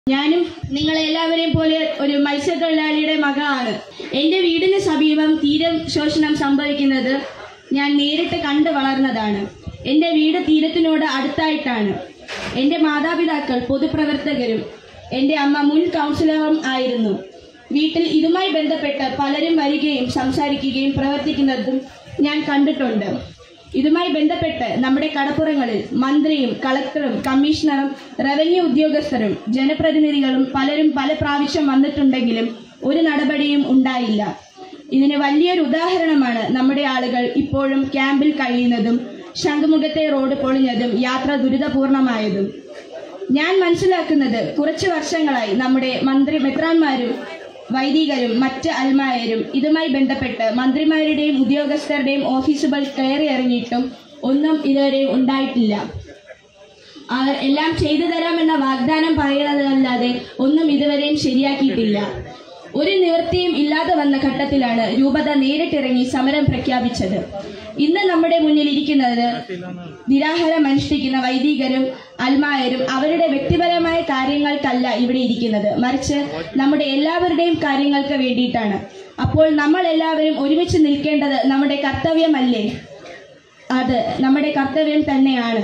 ഞാനും നിങ്ങളെല്ലാവരെയും പോലെ ഒരു മത്സ്യത്തൊഴിലാളിയുടെ മകളാണ്. എന്റെ വീടിന് സമീപം തീരം ശോഷണം സംഭവിക്കുന്നത് ഞാൻ നേരിട്ട് കണ്ടു വളർന്നതാണ്. എന്റെ വീട് തീരത്തിനോട് അടുത്തായിട്ടാണ്. എന്റെ മാതാപിതാക്കൾ പൊതുപ്രവർത്തകരും എന്റെ അമ്മ മുൻ കൗൺസിലറും ആയിരുന്നു. വീട്ടിൽ ഇതുമായി ബന്ധപ്പെട്ട് പലരും വരികയും സംസാരിക്കുകയും പ്രവർത്തിക്കുന്നതും ഞാൻ കണ്ടിട്ടുണ്ട്. ഇതുമായി ബന്ധപ്പെട്ട് നമ്മുടെ കടപ്പുറങ്ങളിൽ മന്ത്രിയും കളക്ടറും കമ്മീഷണറും റവന്യൂ ഉദ്യോഗസ്ഥരും ജനപ്രതിനിധികളും പലരും പല പ്രാവശ്യം വന്നിട്ടുണ്ടെങ്കിലും ഒരു നടപടിയും ഉണ്ടായില്ല. ഇതിന് വലിയൊരു ഉദാഹരണമാണ് നമ്മുടെ ആളുകൾ ഇപ്പോഴും ക്യാമ്പിൽ കഴിയുന്നതും ശംഖുമുഖത്തെ റോഡ് പൊളിഞ്ഞതും യാത്ര ദുരിതപൂർണമായതും. ഞാൻ മനസ്സിലാക്കുന്നത് കുറച്ചു വർഷങ്ങളായി നമ്മുടെ മെത്രാന്മാരും വൈദികരും മറ്റ് അൽമായരും ഇതുമായി ബന്ധപ്പെട്ട് മന്ത്രിമാരുടെയും ഉദ്യോഗസ്ഥരുടെയും ഓഫീസുകൾ കയറി ഇറങ്ങിയിട്ടും ഒന്നും ഇതുവരെ ഉണ്ടായിട്ടില്ല. അവർ എല്ലാം ചെയ്തു തരാമെന്ന വാഗ്ദാനം പറയുന്നതല്ലാതെ ഒന്നും ഇതുവരെയും ശരിയാക്കിയിട്ടില്ല. ഒരു നിവൃത്തിയും ഇല്ലാതെ വന്ന ഘട്ടത്തിലാണ് രൂപത നേരിട്ടിറങ്ങി സമരം പ്രഖ്യാപിച്ചത്. ഇന്ന് നമ്മുടെ മുന്നിൽ ഇരിക്കുന്നത് നിരാഹാരം അനുഷ്ഠിക്കുന്ന വൈദികരും അൽമായരും അവരുടെ വ്യക്തിപരമായ കാര്യങ്ങൾക്കല്ല ഇവിടെ ഇരിക്കുന്നത്, മറിച്ച് നമ്മുടെ എല്ലാവരുടെയും കാര്യങ്ങൾക്ക് വേണ്ടിയിട്ടാണ്. അപ്പോൾ നമ്മൾ എല്ലാവരും ഒരുമിച്ച് നിൽക്കേണ്ടത് നമ്മുടെ കർത്തവ്യമല്ലേ? അത് നമ്മുടെ കർത്തവ്യം തന്നെയാണ്.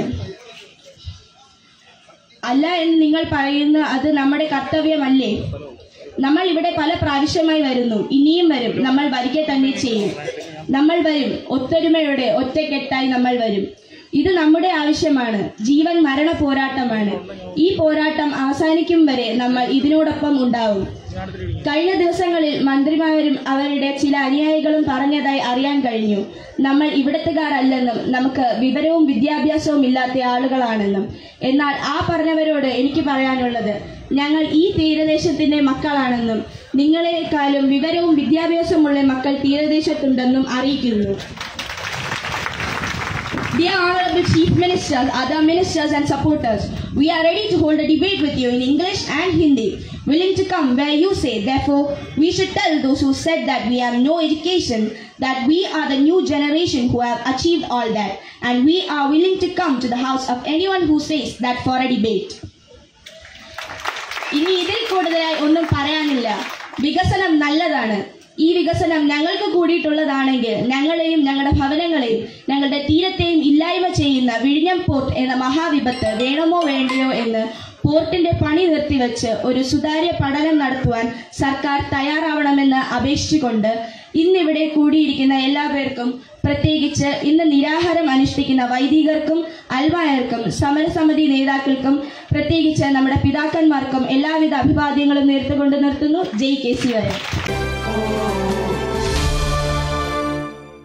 അല്ല എന്ന് നിങ്ങൾ പറയുന്ന അത് നമ്മുടെ കർത്തവ്യമല്ലേ? നമ്മൾ ഇവിടെ പല പ്രാവശ്യമായി വരുന്നു, ഇനിയും വരും, നമ്മൾ വരിക തന്നെ ചെയ്യും. നമ്മൾ വരും, ഒത്തൊരുമയോടെ ഒറ്റക്കെട്ടായി നമ്മൾ വരും. ഇത് നമ്മുടെ ആവശ്യമാണ്. ജീവൻ മരണ പോരാട്ടമാണ്. ഈ പോരാട്ടം അവസാനിക്കും വരെ നമ്മൾ ഇതിനോടൊപ്പം ഉണ്ടാവും. കഴിഞ്ഞ ദിവസങ്ങളിൽ മന്ത്രിമാരും അവരുടെ ചില അനുയായികളും പറഞ്ഞതായി അറിയാൻ കഴിഞ്ഞു. നമ്മൾ ഇവിടത്തുകാരല്ലെന്നും നമുക്ക് വിവരവും വിദ്യാഭ്യാസവും ഇല്ലാത്ത ആളുകളാണെന്നും. എന്നാൽ ആ പറഞ്ഞവരോട് എനിക്ക് പറയാനുള്ളത്, ഞങ്ങൾ ഈ തീരദേശത്തിന്റെ മക്കളാണെന്നും നിങ്ങളെക്കാളും വിവരവും വിദ്യാഭ്യാസമുള്ള മക്കൾ തീരദേശത്തുണ്ടെന്നും അറിയിക്കുന്നു. Dear Honorable Chief Ministers, other ministers and supporters, we are ready to hold a debate with you in English and Hindi, willing to come where you say. Therefore, we should tell those who said that we have no education that we are the new generation who have achieved all that, and we are willing to come to the house of anyone who says that for a debate. ഇനി ഇതിൽ കൂടുതലായി ഒന്നും പറയാനില്ല. വികസനം നല്ലതാണ്. ഈ വികസനം ഞങ്ങൾക്ക് കൂടിയിട്ടുള്ളതാണെങ്കിൽ ഞങ്ങളെയും ഞങ്ങളുടെ ഭവനങ്ങളെയും ഞങ്ങളുടെ തീരത്തെയും ഇല്ലായ്മ ചെയ്യുന്ന വിഴിഞ്ഞം പോർട്ട് എന്ന മഹാവിപത്ത് വേണമോ വേണ്ടയോ എന്ന് പോർട്ടിന്റെ പണി നിർത്തിവെച്ച് ഒരു സുതാര്യ പഠനം നടത്തുവാൻ സർക്കാർ തയ്യാറാവണമെന്ന് അപേക്ഷിച്ചുകൊണ്ട് ഇന്നിവിടെ കൂടിയിരിക്കുന്ന എല്ലാവർക്കും, പ്രത്യേകിച്ച് ഇന്ന് നിരാഹാരം അനുഷ്ഠിക്കുന്ന വൈദികർക്കും അൽമായർക്കും സമരസമിതി നേതാക്കൾക്കും പ്രത്യേകിച്ച് നമ്മുടെ പിതാക്കന്മാർക്കും എല്ലാവിധ അഭിവാദ്യങ്ങളും നേർത്തുകൊണ്ട് നിർത്തുന്നു. ജയ് KC വരെ.